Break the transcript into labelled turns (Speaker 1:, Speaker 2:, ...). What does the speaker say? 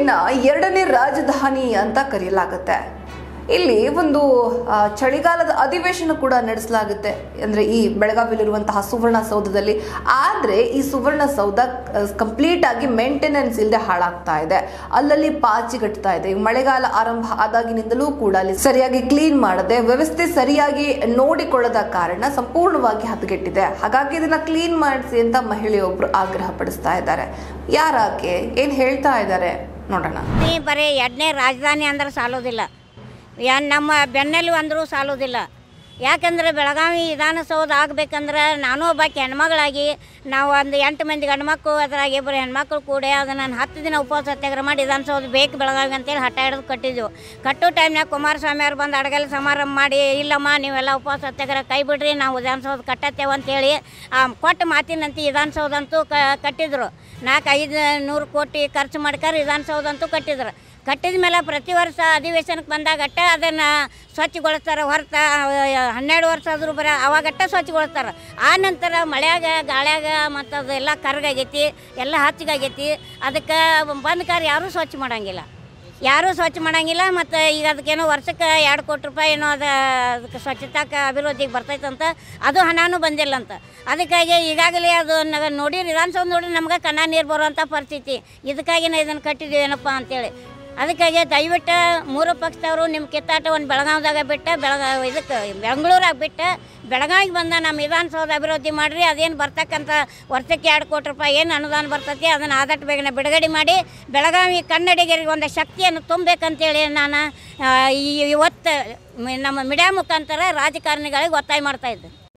Speaker 1: ಬೆಂಗಳೂರಿನ ಎರಡನೇ ರಾಜಧಾನಿ ಅಂತ ಕರೆಯಲಾಗುತ್ತೆ. ಇಲ್ಲಿ ಒಂದು ಚಳಿಗಾಲದ ಅಧಿವೇಶನ ಕೂಡ ನಡೆಸಲಾಗುತ್ತೆ. ಅಂದರೆ ಈ ಬೆಳಗಾವಿಯಲ್ಲಿರುವಂತಹ ಸುವರ್ಣಸೌಧದಲ್ಲಿ. ಆದರೆ ಈ ಸುವರ್ಣಸೌಧ ಕಂಪ್ಲೀಟ್ ಆಗಿ ಮೇಂಟೆನೆನ್ಸ್ ಇಲ್ಲದೆ ಹಾಳಾಗ್ತಾ ಇದೆ. ಅಲ್ಲಲ್ಲಿ ಪಾಚಿಗಟ್ತಾ ಇದೆ. ಮಳೆಗಾಲ ಆರಂಭ ಆದಾಗಿನಿಂದಲೂ ಕೂಡ ಅಲ್ಲಿ ಸರಿಯಾಗಿ ಕ್ಲೀನ್ ಮಾಡದೆ, ವ್ಯವಸ್ಥೆ ಸರಿಯಾಗಿ ನೋಡಿಕೊಳ್ಳದ ಕಾರಣ ಸಂಪೂರ್ಣವಾಗಿ ಹದಗೆಟ್ಟಿದೆ. ಹಾಗಾಗಿ ಇದನ್ನ ಕ್ಲೀನ್ ಮಾಡಿಸಿ ಅಂತ ಮಹಿಳೆಯೊಬ್ರು ಆಗ್ರಹ ಪಡಿಸ್ತಾ ಇದ್ದಾರೆ. ಯಾರಾಕೆ ಏನ್ ಹೇಳ್ತಾ ಇದ್ದಾರೆ ನೋಡೋಣ.
Speaker 2: ಬರೀ ಎರಡನೇ ರಾಜಧಾನಿ ಅಂದ್ರೆ ಸಾಲೋದಿಲ್ಲ, ನಮ್ಮ ಬೆನ್ನೆಲು ಅಂದರೂ ಸಾಲೋದಿಲ್ಲ. ಯಾಕಂದರೆ ಬೆಳಗಾವಿ ವಿಧಾನಸೌಧ ಆಗಬೇಕಂದ್ರೆ ನಾನು ಒಬ್ಬಾಕಿ ಹೆಣ್ಮಗಳಾಗಿ ನಾವು ಒಂದು 8 ಮಂದಿ ಗಂಡ್ಮಕ್ಳು, ಅದ್ರಾಗ ಇಬ್ಬರು ಹೆಣ್ಮಕ್ಳು ಕೂಡ ಅದನ್ನು 10 ದಿನ ಉಪವಾಸ ಸತ್ಯಾಗ್ರಹ ಮಾಡಿ ವಿಧಾನಸೌಧ ಬೇಕು ಬೆಳಗಾವಿ ಅಂತೇಳಿ ಹಠ ಹಿಡಿದು ಕಟ್ಟಿದ್ವು. ಕಟ್ಟೋ ಟೈಮ್ನಾಗ ಕುಮಾರಸ್ವಾಮಿ ಅವ್ರು ಬಂದು ಅಡಗಲ್ ಸಮಾರಂಭ ಮಾಡಿ, ಇಲ್ಲಮ್ಮ ನೀವೆಲ್ಲ ಉಪವಾಸ ಸತ್ಯಾಗ್ರಹ ಕೈ ಬಿಡ್ರಿ, ನಾವು ವಿಧಾನಸೌಧ ಕಟ್ಟತ್ತೇವೆ ಅಂತೇಳಿ ಕೊಟ್ಟ ಮಾತಿನಂತೆ ವಿಧಾನಸೌಧ ಅಂತೂ ಕಟ್ಟಿದ್ರು. 400-500 ಕೋಟಿ ಖರ್ಚು ಮಾಡ್ಕಾರ ವಿಧಾನಸೌಧ ಅಂತೂ ಕಟ್ಟಿದ್ರು. ಕಟ್ಟಿದ ಮೇಲೆ ಪ್ರತಿ ವರ್ಷ ಅಧಿವೇಶನಕ್ಕೆ ಬಂದಾಗಟ್ಟ ಅದನ್ನು ಸ್ವಚ್ಛಗೊಳಿಸ್ತಾರೆ. ಹೊರತ 12 ವರ್ಷ ಆದರೂ ಅವಾಗಟ್ಟ ಸ್ವಚ್ಛಗೊಳಿಸ್ತಾರೆ. ಆ ನಂತರ ಮಳೆಯಾಗ ಗಾಳ್ಯಾಗ ಮತ್ತು ಅದೆಲ್ಲ ಕರ್ಗಾಗೈತಿ, ಎಲ್ಲ ಹಚ್ಚಗಾಗೈತಿ. ಅದಕ್ಕೆ ಬಂದ ಕಾರ್ ಯಾರೂ ಸ್ವಚ್ಛ ಮಾಡೋಂಗಿಲ್ಲ. ಮತ್ತು ಈಗ ಅದಕ್ಕೇನೋ ವರ್ಷಕ್ಕೆ 2 ಕೋಟಿ ರೂಪಾಯಿ ಏನೋ ಅದಕ್ಕೆ ಸ್ವಚ್ಛತಾಕ ಅಭಿವೃದ್ಧಿಗೆ ಬರ್ತೈತಂತ, ಅದು ಹಣನೂ ಬಂದಿಲ್ಲ ಅಂತ. ಅದಕ್ಕಾಗಿ ಈಗಾಗಲೇ ಅದು ನೋಡಿ ವಿಧಾನಸೌಧ ನೋಡಿ ನಮ್ಗೆ ಕಣ್ಣ ನೀರು ಬರುವಂಥ ಪರಿಸ್ಥಿತಿ. ಇದಕ್ಕಾಗಿ ನಾವು ಇದನ್ನು ಕಟ್ಟಿದ್ದೀವಿ ಏನಪ್ಪ ಅಂತೇಳಿ. ಅದಕ್ಕಾಗಿ ದಯವಿಟ್ಟು 3 ಪಕ್ಷದವರು ನಿಮ್ಮ ಕಿತ್ತಾಟವನ್ನು ಬೆಳಗಾವಿದಾಗ ಬಿಟ್ಟು ಇದಕ್ಕೆ ಬೆಂಗಳೂರಾಗ ಬಿಟ್ಟು ಬೆಳಗಾವಿಗೆ ಬಂದ ನಮ್ಮ ವಿಧಾನಸೌಧ ಅಭಿವೃದ್ಧಿ ಮಾಡಿರಿ. ಅದೇನು ಬರ್ತಕ್ಕಂಥ ವರ್ಷಕ್ಕೆ 2 ಕೋಟಿ ರೂಪಾಯಿ ಏನು ಅನುದಾನ ಬರ್ತೈತಿ ಅದನ್ನು ಆದಷ್ಟು ಬೇಗನೆ ಬಿಡುಗಡೆ ಮಾಡಿ ಬೆಳಗಾವಿ ಕನ್ನಡಿಗರಿಗೆ ಒಂದು ಶಕ್ತಿಯನ್ನು ತುಂಬಬೇಕಂತೇಳಿ ನಾನು ಇವತ್ತು ನಮ್ಮ ಮೀಡಿಯಾ ಮುಖಾಂತರ ರಾಜಕಾರಣಿಗಳಿಗೆ ಒತ್ತಾಯ ಮಾಡ್ತಾಯಿದ್ದೆ.